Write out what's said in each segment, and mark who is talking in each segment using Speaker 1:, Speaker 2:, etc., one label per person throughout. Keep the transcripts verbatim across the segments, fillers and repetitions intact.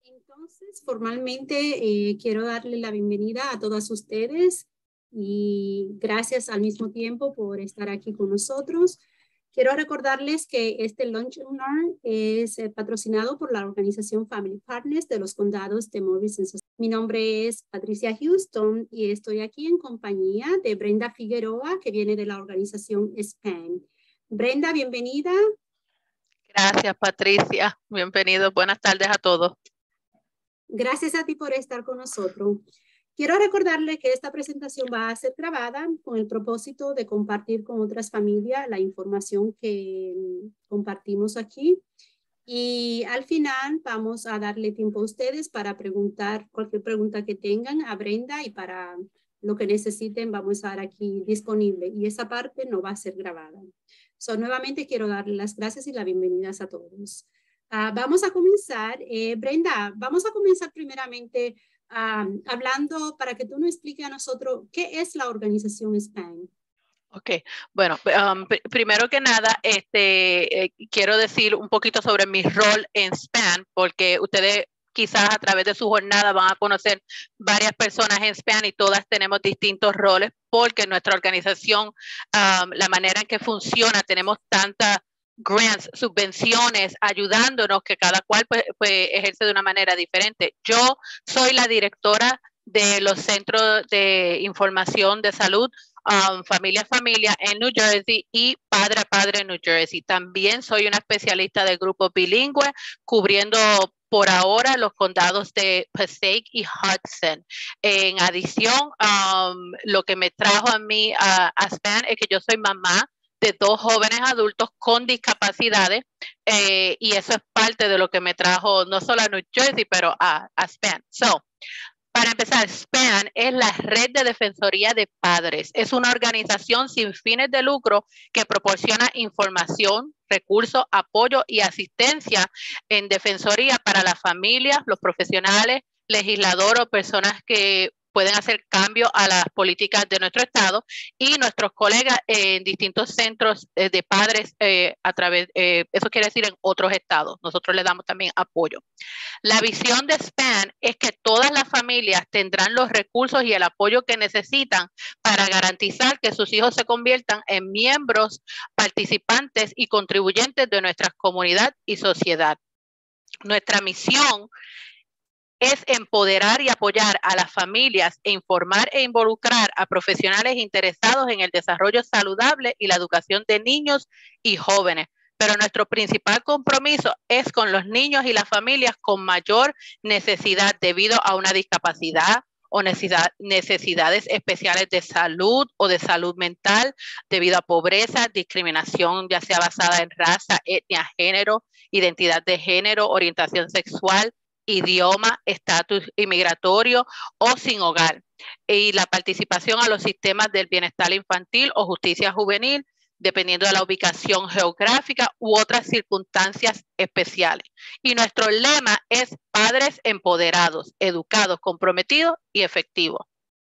Speaker 1: Entonces, formalmente eh, quiero darle la bienvenida a todas ustedes y gracias al mismo tiempo por estar aquí con nosotros. Quiero recordarles que este Lunch and Learn es eh, patrocinado por la organización Family Partners de los condados de Morris and Sus. Mi nombre es Patricia Houston y estoy aquí en compañía de Brenda Figueroa, que viene de la organización SPAN. Brenda, bienvenida.
Speaker 2: Gracias, Patricia. Bienvenido. Buenas tardes a todos.
Speaker 1: Gracias a ti por estar con nosotros. Quiero recordarle que esta presentación va a ser grabada con el propósito de compartir con otras familias la información que compartimos aquí. Y al final vamos a darle tiempo a ustedes para preguntar cualquier pregunta que tengan a Brenda y para lo que necesiten vamos a estar aquí disponible. Y esa parte no va a ser grabada. So, nuevamente quiero darle las gracias y las bienvenidas a todos. Uh, vamos a comenzar. Eh, Brenda, vamos a comenzar primeramente um, hablando para que tú nos expliques a nosotros qué es la organización SPAN.
Speaker 2: Ok, bueno, um, pr primero que nada, este, eh, quiero decir un poquito sobre mi rol en SPAN, porque ustedes quizás a través de su jornada van a conocer varias personas en SPAN y todas tenemos distintos roles, porque nuestra organización, um, la manera en que funciona, tenemos tantas grants, subvenciones, ayudándonos que cada cual pues, pues ejerce de una manera diferente. Yo soy la directora de los centros de información de salud, um, familia a familia en New Jersey y padre a padre en New Jersey. También soy una especialista del grupo bilingüe, cubriendo por ahora los condados de Passaic y Hudson. En adición, um, lo que me trajo a mí a, a SPAN es que yo soy mamá de dos jóvenes adultos con discapacidades eh, y eso es parte de lo que me trajo no solo a New Jersey, pero a, a SPAN. So, para empezar, SPAN es la Red de Defensoría de Padres. Es una organización sin fines de lucro que proporciona información, recursos, apoyo y asistencia en defensoría para las familias, los profesionales, legisladores o personas que pueden hacer cambios a las políticas de nuestro estado y nuestros colegas en distintos centros de padres eh, a través, eh, eso quiere decir en otros estados. Nosotros le damos también apoyo. La visión de SPAN es que todas las familias tendrán los recursos y el apoyo que necesitan para garantizar que sus hijos se conviertan en miembros, participantes y contribuyentes de nuestra comunidad y sociedad. Nuestra misión es empoderar y apoyar a las familias e informar e involucrar a profesionales interesados en el desarrollo saludable y la educación de niños y jóvenes. Pero nuestro principal compromiso es con los niños y las familias con mayor necesidad debido a una discapacidad o necesidad, necesidades especiales de salud o de salud mental debido a pobreza, discriminación ya sea basada en raza, etnia, género, identidad de género, orientación sexual, idioma, estatus inmigratorio o sin hogar, y la participación a los sistemas del bienestar infantil o justicia juvenil, dependiendo de la ubicación geográfica u otras circunstancias especiales. Y nuestro lema es padres empoderados, educados, comprometidos y efectivos.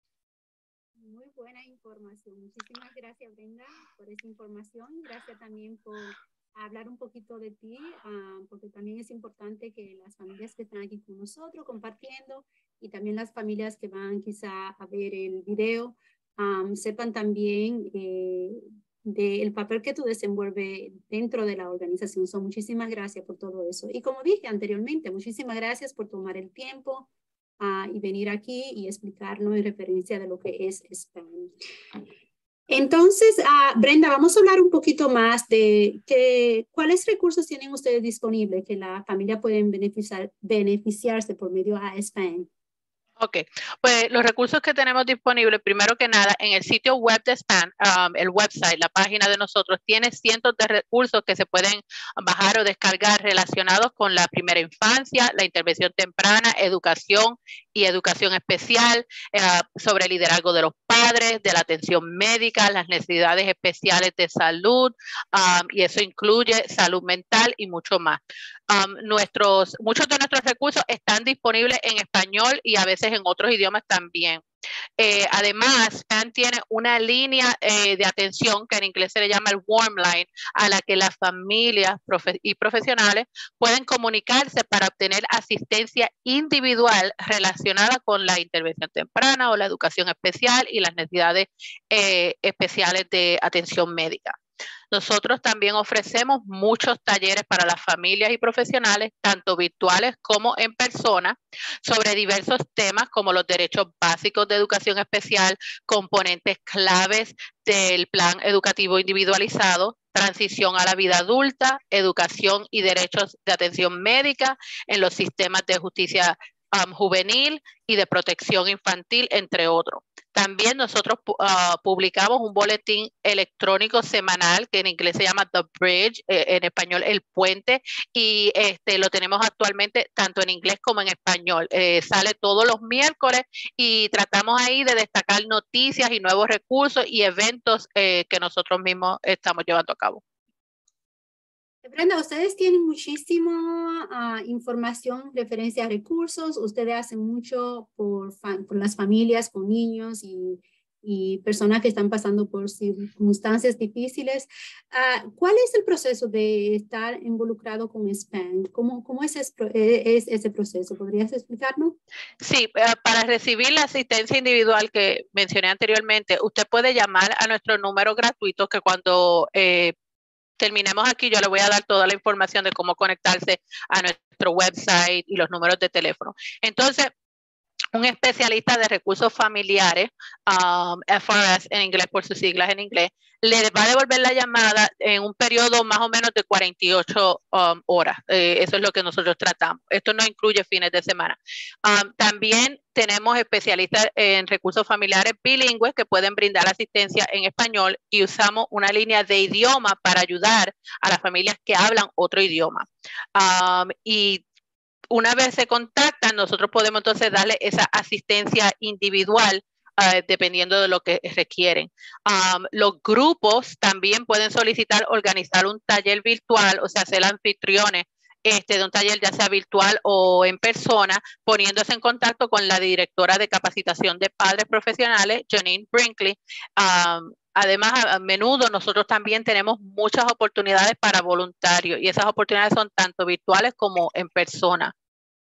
Speaker 1: Muy buena información. Muchísimas gracias, Brenda, por esa información. Gracias también por hablar un poquito de ti, uh, porque también es importante que las familias que están aquí con nosotros compartiendo y también las familias que van quizá a ver el video um, sepan también eh, del papel que tú desenvuelves dentro de la organización. So, muchísimas gracias por todo eso. Y como dije anteriormente, muchísimas gracias por tomar el tiempo uh, y venir aquí y explicarnos en referencia de lo que es SPAN. Entonces, uh, Brenda, vamos a hablar un poquito más de que, cuáles recursos tienen ustedes disponibles que la familia pueden beneficiar, beneficiarse por medio de SPAN.
Speaker 2: Ok, pues los recursos que tenemos disponibles, primero que nada, en el sitio web de SPAN, um, el website, la página de nosotros, tiene cientos de recursos que se pueden bajar o descargar relacionados con la primera infancia, la intervención temprana, educación y educación especial, uh, sobre el liderazgo de los padres, de la atención médica, las necesidades especiales de salud, um, y eso incluye salud mental y mucho más. Um, nuestros, muchos de nuestros recursos están disponibles en español y a veces en otros idiomas también. Eh, además, SPAN tiene una línea eh, de atención que en inglés se le llama el Warm Line, a la que las familias profe y profesionales pueden comunicarse para obtener asistencia individual relacionada con la intervención temprana o la educación especial y las necesidades eh, especiales de atención médica. Nosotros también ofrecemos muchos talleres para las familias y profesionales, tanto virtuales como en persona, sobre diversos temas como los derechos básicos de educación especial, componentes claves del plan educativo individualizado, transición a la vida adulta, educación y derechos de atención médica en los sistemas de justicia um, juvenil y de protección infantil, entre otros. También nosotros uh, publicamos un boletín electrónico semanal que en inglés se llama The Bridge, eh, en español El Puente, y este lo tenemos actualmente tanto en inglés como en español. Eh, sale todos los miércoles y tratamos ahí de destacar noticias y nuevos recursos y eventos eh, que nosotros mismos estamos llevando a cabo.
Speaker 1: Brenda, ustedes tienen muchísima uh, información, referencia a recursos, ustedes hacen mucho por, por las familias con niños y, y personas que están pasando por circunstancias difíciles. Uh, ¿Cuál es el proceso de estar involucrado con SPAN? ¿Cómo, cómo es, es, es ese proceso? ¿Podrías explicarnos?
Speaker 2: Sí, para recibir la asistencia individual que mencioné anteriormente, usted puede llamar a nuestro número gratuito que cuando eh, terminemos aquí, yo le voy a dar toda la información de cómo conectarse a nuestro website y los números de teléfono. Entonces, un especialista de recursos familiares, um, F R S en inglés por sus siglas en inglés, le va a devolver la llamada en un periodo más o menos de cuarenta y ocho um, horas. Eh, eso es lo que nosotros tratamos. Esto no incluye fines de semana. Um, también tenemos especialistas en recursos familiares bilingües que pueden brindar asistencia en español y usamos una línea de idioma para ayudar a las familias que hablan otro idioma. Um, y una vez se contactan, nosotros podemos entonces darle esa asistencia individual uh, dependiendo de lo que requieren. Um, los grupos también pueden solicitar organizar un taller virtual, o sea, ser anfitriones este, de un taller ya sea virtual o en persona, poniéndose en contacto con la directora de capacitación de padres profesionales, Janine Brinkley. Um, Además, a menudo nosotros también tenemos muchas oportunidades para voluntarios y esas oportunidades son tanto virtuales como en persona.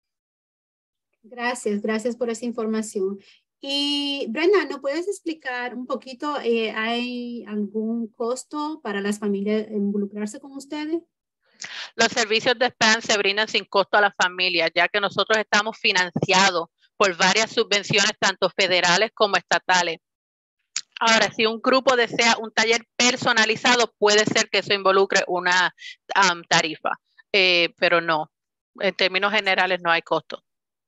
Speaker 1: Gracias, gracias por esa información. Y Brenda, ¿no puedes explicar un poquito, eh, hay algún costo para las familias involucrarse con ustedes?
Speaker 2: Los servicios de SPAN se brindan sin costo a las familias, ya que nosotros estamos financiados por varias subvenciones, tanto federales como estatales. Ahora, si un grupo desea un taller personalizado, puede ser que eso involucre una um, tarifa, eh, pero no, en términos generales no hay costo.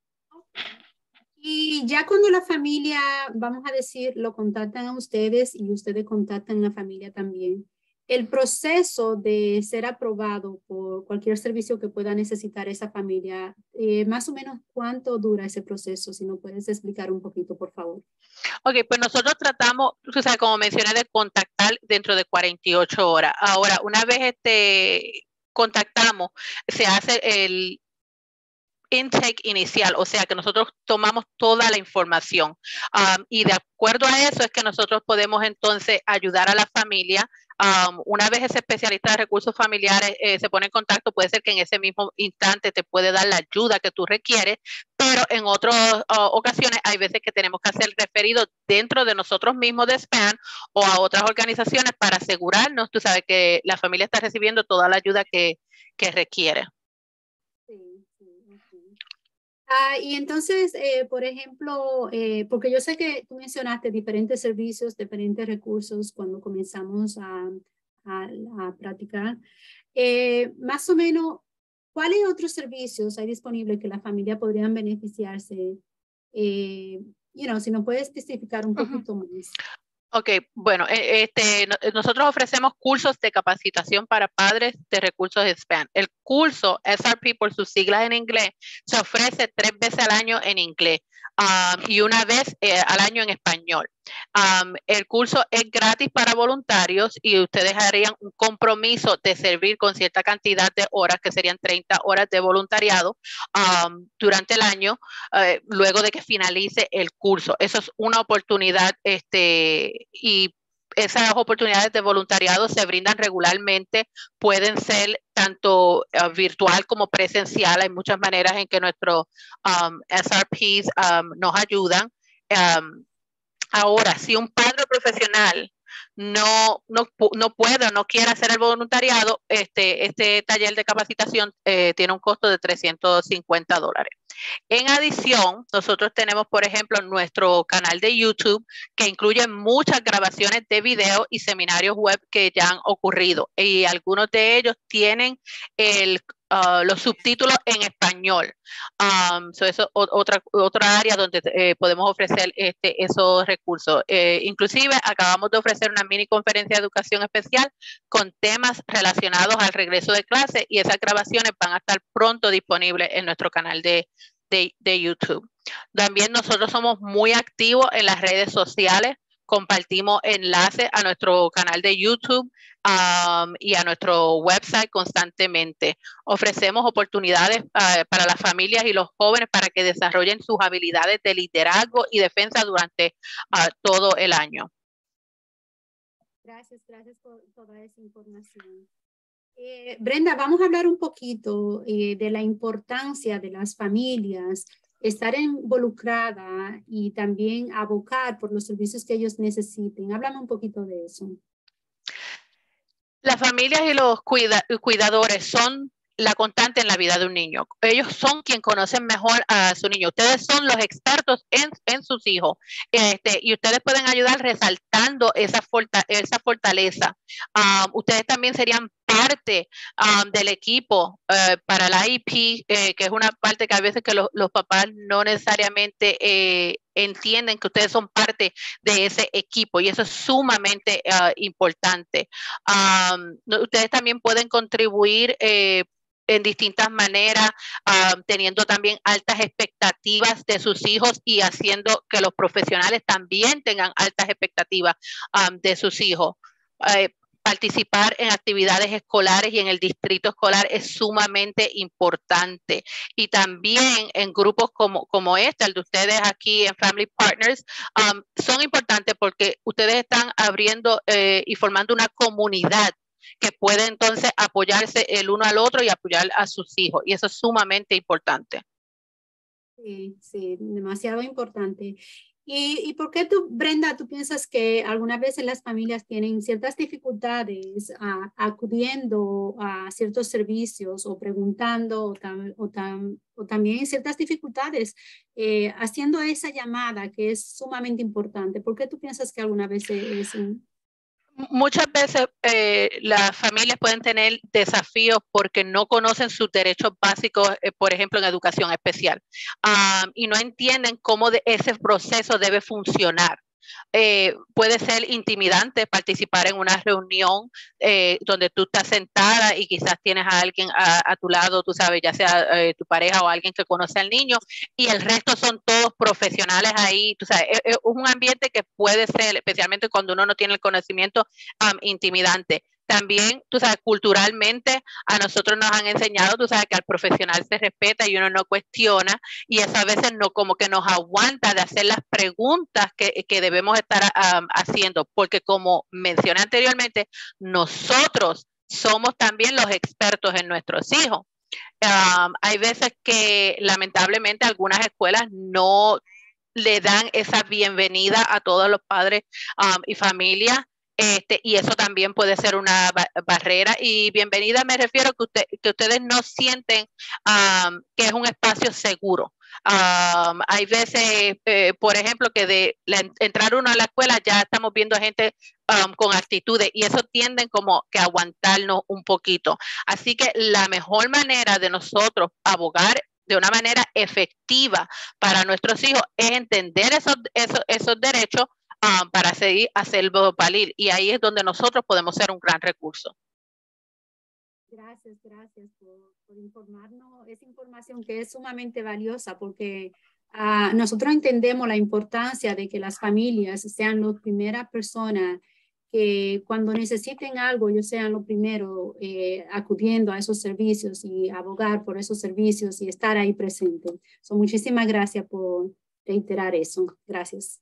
Speaker 1: Y ya cuando la familia, vamos a decir, lo contactan a ustedes y ustedes contactan a la familia también, el proceso de ser aprobado por cualquier servicio que pueda necesitar esa familia, eh, más o menos ¿cuánto dura ese proceso? Si nos puedes explicar un poquito, por favor.
Speaker 2: Ok, pues nosotros tratamos, o sea, como mencioné, de contactar dentro de cuarenta y ocho horas. Ahora, una vez este, contactamos, se hace el intake inicial, o sea que nosotros tomamos toda la información um, y de acuerdo a eso es que nosotros podemos entonces ayudar a la familia. Um, una vez ese especialista de recursos familiares eh, se pone en contacto, puede ser que en ese mismo instante te puede dar la ayuda que tú requieres, pero en otras uh, ocasiones hay veces que tenemos que hacer referidos dentro de nosotros mismos de SPAN o a otras organizaciones para asegurarnos, tú sabes, que la familia está recibiendo toda la ayuda que, que requiere.
Speaker 1: Sí, sí, okay. Ah, y entonces, eh, por ejemplo, eh, porque yo sé que tú mencionaste diferentes servicios, diferentes recursos cuando comenzamos a, a, a practicar. Eh, más o menos, ¿cuáles otros servicios hay disponibles que la familia podrían beneficiarse? Eh, you know, si nos puedes especificar un poquito uh-huh. más.
Speaker 2: Ok, bueno, este, nosotros ofrecemos cursos de capacitación para padres de recursos SPAN. El curso S R P, por sus siglas en inglés, se ofrece tres veces al año en inglés. um, y una vez eh, al año en español. Um, el curso es gratis para voluntarios y ustedes harían un compromiso de servir con cierta cantidad de horas, que serían treinta horas de voluntariado um, durante el año, uh, luego de que finalice el curso. Eso es una oportunidad este, y esas oportunidades de voluntariado se brindan regularmente, pueden ser tanto uh, virtual como presencial. Hay muchas maneras en que nuestros um, S R Ps um, nos ayudan. Um, ahora, si un padre profesional no, no, no puede o no quiere hacer el voluntariado, este, este taller de capacitación eh, tiene un costo de trescientos cincuenta dólares. En adición, nosotros tenemos, por ejemplo, nuestro canal de YouTube que incluye muchas grabaciones de video y seminarios web que ya han ocurrido y algunos de ellos tienen el Uh, los subtítulos en español. Um, so eso es otra, otra área donde eh, podemos ofrecer este, esos recursos. Eh, inclusive acabamos de ofrecer una mini conferencia de educación especial con temas relacionados al regreso de clase y esas grabaciones van a estar pronto disponibles en nuestro canal de, de, de YouTube. También nosotros somos muy activos en las redes sociales. Compartimos enlaces a nuestro canal de YouTube um, y a nuestro website constantemente. Ofrecemos oportunidades uh, para las familias y los jóvenes para que desarrollen sus habilidades de liderazgo y defensa durante uh, todo el año.
Speaker 1: Gracias, gracias por toda esa información. Eh, Brenda, vamos a hablar un poquito eh, de la importancia de las familias, estar involucrada y también abocar por los servicios que ellos necesiten. Háblame un poquito de eso.
Speaker 2: Las familias y los cuida cuidadores son la constante en la vida de un niño. Ellos son quien conocen mejor a su niño. Ustedes son los expertos en, en sus hijos. Este, y ustedes pueden ayudar resaltando esa, forta, esa fortaleza. Um, ustedes también serían parte um, del equipo uh, para la I P, eh, que es una parte que a veces que lo, los papás no necesariamente eh, entienden que ustedes son parte de ese equipo y eso es sumamente uh, importante. Um, ustedes también pueden contribuir eh, en distintas maneras, uh, teniendo también altas expectativas de sus hijos y haciendo que los profesionales también tengan altas expectativas um, de sus hijos. Uh, Participar en actividades escolares y en el distrito escolar es sumamente importante. Y también en grupos como, como este, el de ustedes aquí en Family Partners, um, son importantes porque ustedes están abriendo eh, y formando una comunidad que puede entonces apoyarse el uno al otro y apoyar a sus hijos. Y eso es sumamente importante.
Speaker 1: Sí, sí, demasiado importante. ¿Y, ¿Y por qué tú, Brenda, tú piensas que algunas veces las familias tienen ciertas dificultades uh, acudiendo a ciertos servicios o preguntando o, tam, o, tam, o también ciertas dificultades eh, haciendo esa llamada que es sumamente importante? ¿Por qué tú piensas que algunas veces es un...
Speaker 2: Muchas veces eh, las familias pueden tener desafíos porque no conocen sus derechos básicos, eh, por ejemplo, en educación especial, um, y no entienden cómo de ese proceso debe funcionar. Eh, puede ser intimidante participar en una reunión eh, donde tú estás sentada y quizás tienes a alguien a, a tu lado, tú sabes, ya sea eh, tu pareja o alguien que conoce al niño y el resto son todos profesionales ahí, tú sabes, es, es un ambiente que puede ser, especialmente cuando uno no tiene el conocimiento, um, intimidante. También, tú sabes, culturalmente a nosotros nos han enseñado, tú sabes, que al profesional se respeta y uno no cuestiona y eso a veces no como que nos aguanta de hacer las preguntas que, que debemos estar um, haciendo, porque como mencioné anteriormente, nosotros somos también los expertos en nuestros hijos. Um, hay veces que lamentablemente algunas escuelas no le dan esa bienvenida a todos los padres um, y familias. Este, y eso también puede ser una ba barrera. Y bienvenida me refiero a que, usted, que ustedes no sienten um, que es un espacio seguro. Um, hay veces, eh, por ejemplo, que de la, entrar uno a la escuela ya estamos viendo gente um, con actitudes y eso tienden como que a aguantarnos un poquito. Así que la mejor manera de nosotros abogar de una manera efectiva para nuestros hijos es entender esos, esos, esos derechos um, para seguir hacerlo valer. Y ahí es donde nosotros podemos ser un gran recurso.
Speaker 1: Gracias, gracias por, por informarnos. Es información que es sumamente valiosa porque uh, nosotros entendemos la importancia de que las familias sean las primeras personas que cuando necesiten algo, ellos sean los primeros eh, acudiendo a esos servicios y abogar por esos servicios y estar ahí presente. So, muchísimas gracias por reiterar eso. Gracias.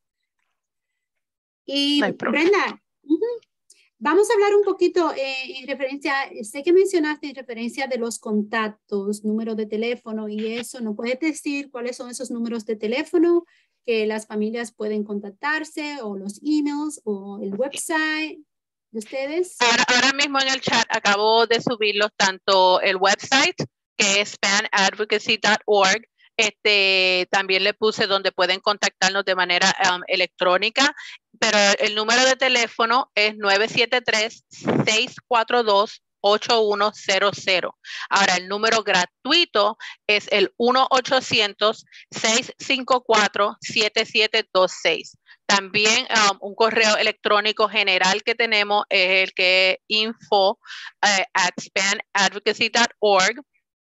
Speaker 1: Y
Speaker 2: no hay problema.
Speaker 1: Brenda, uh-huh. Vamos a hablar un poquito eh, en referencia, sé que mencionaste en referencia de los contactos, número de teléfono y eso. ¿No puedes decir cuáles son esos números de teléfono que las familias pueden contactarse o los emails o el website de ustedes?
Speaker 2: Ahora, ahora mismo en el chat acabo de subirlos tanto el website que es span advocacy punto org. Este, también le puse donde pueden contactarnos de manera um, electrónica, pero el número de teléfono es nueve siete tres, seis cuatro dos, ocho uno cero cero. Ahora, el número gratuito es el uno ochocientos, seis cinco cuatro, siete siete dos seis. También um, un correo electrónico general que tenemos es el que es info uh, at span advocacy punto org.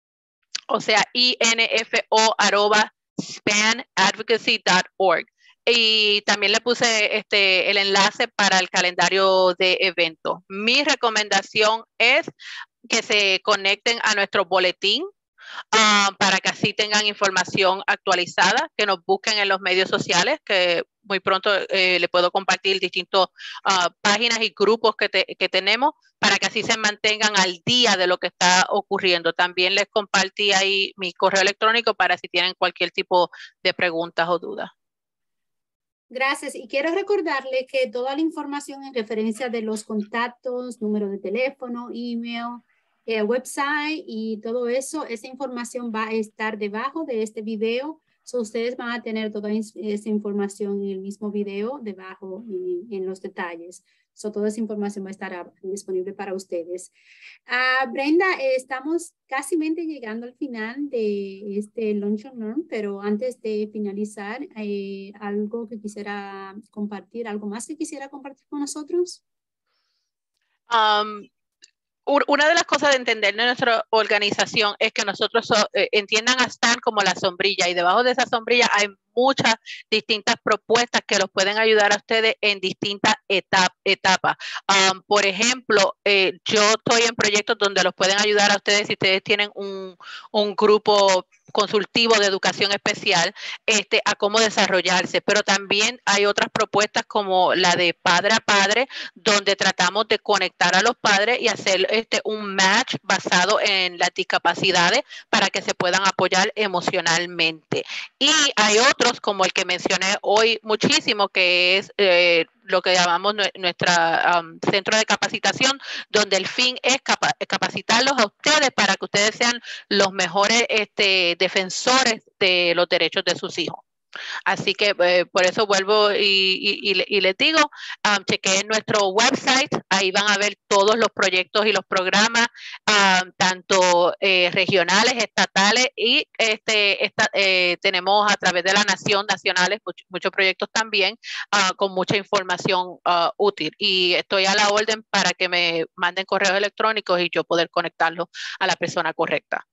Speaker 2: O sea, info arroba span advocacy punto org. Y también le puse este, el enlace para el calendario de eventos. Mi recomendación es que se conecten a nuestro boletín uh, para que así tengan información actualizada, que nos busquen en los medios sociales, que muy pronto eh, le puedo compartir distintas uh, páginas y grupos que, te, que tenemos para que así se mantengan al día de lo que está ocurriendo. También les compartí ahí mi correo electrónico para si tienen cualquier tipo de preguntas o dudas.
Speaker 1: Gracias. Y quiero recordarle que toda la información en referencia de los contactos, número de teléfono, email, eh, website y todo eso, esa información va a estar debajo de este video. So, ustedes van a tener toda esa información en el mismo video debajo en, en los detalles. So, toda esa información va a estar disponible para ustedes. Uh, Brenda, eh, estamos casi llegando al final de este Lunch and Learn, pero antes de finalizar, eh, algo que quisiera compartir, algo más que quisiera compartir con nosotros.
Speaker 2: Um, Una de las cosas de entender de nuestra organización es que nosotros so, eh, entiendan a Span como la sombrilla y debajo de esa sombrilla hay muchas distintas propuestas que los pueden ayudar a ustedes en distintas etap etapas. Um, por ejemplo, eh, yo estoy en proyectos donde los pueden ayudar a ustedes si ustedes tienen un, un grupo consultivo de educación especial, este, a cómo desarrollarse, pero también hay otras propuestas como la de padre a padre, donde tratamos de conectar a los padres y hacer este, un match basado en las discapacidades para que se puedan apoyar emocionalmente. Y hay otros como el que mencioné hoy muchísimo, que es eh, lo que llamamos nuestro um, centro de capacitación, donde el fin es capa capacitarlos a ustedes para que ustedes sean los mejores este, defensores de los derechos de sus hijos. Así que eh, por eso vuelvo y, y, y, y les digo, um, chequeen nuestro website, ahí van a ver todos los proyectos y los programas, um, tanto eh, regionales, estatales y este, esta, eh, tenemos a través de la nación, nacionales, much, muchos proyectos también uh, con mucha información uh, útil. Y estoy a la orden para que me manden correos electrónicos y yo poder conectarlos a la persona correcta.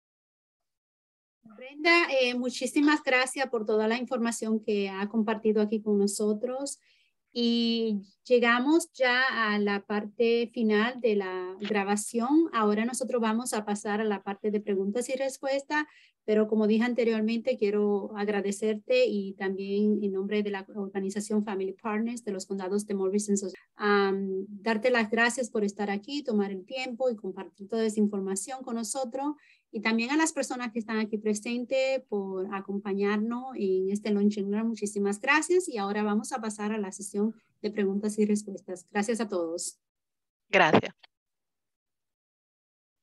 Speaker 1: Brenda, eh, muchísimas gracias por toda la información que ha compartido aquí con nosotros y llegamos ya a la parte final de la grabación. Ahora nosotros vamos a pasar a la parte de preguntas y respuestas, pero como dije anteriormente, quiero agradecerte y también en nombre de la organización Family Partners de los condados de Morrison, um, darte las gracias por estar aquí, tomar el tiempo y compartir toda esa información con nosotros. Y también a las personas que están aquí presentes por acompañarnos en este Lunch and Learn. Muchísimas gracias. Y ahora vamos a pasar a la sesión de preguntas y respuestas. Gracias a todos.
Speaker 2: Gracias.